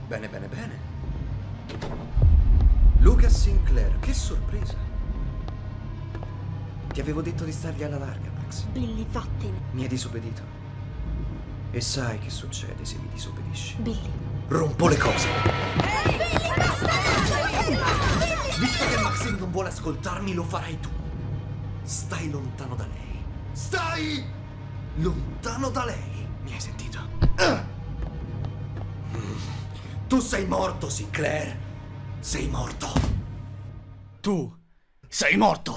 Bene, bene, bene. Lucas Sinclair, che sorpresa. Ti avevo detto di stargli alla larga, Max. Billy, vattene. Mi hai disobbedito. E sai che succede se mi disobbedisci. Billy. Rompo le cose. Ehi, Billy, basta! Visto che Maxine non vuole ascoltarmi, lo farai tu. Stai lontano da lei. Stai lontano da lei. Mi hai sentito? Tu sei morto, Sinclair. Sei morto. Tu sei morto.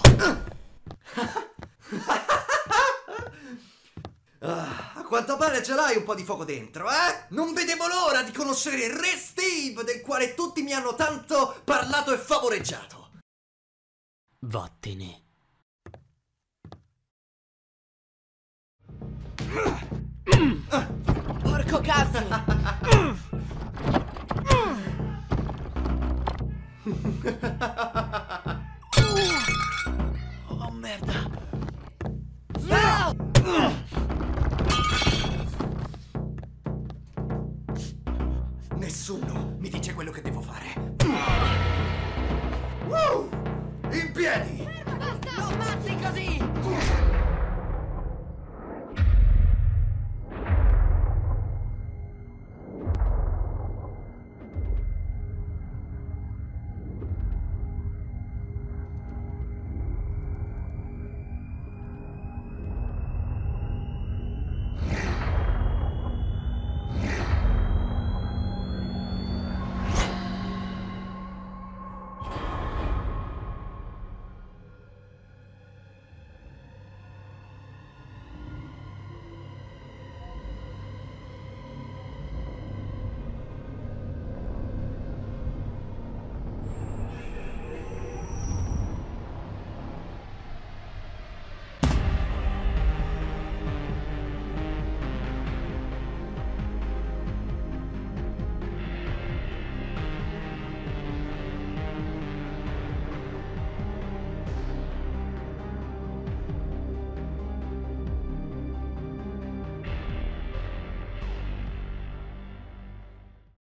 A quanto pare ce l'hai un po' di fuoco dentro, eh? Non vedevo l'ora di conoscere il Re Steve, del quale tutti mi hanno tanto parlato e favoreggiato. Vattene. Porco cazzo!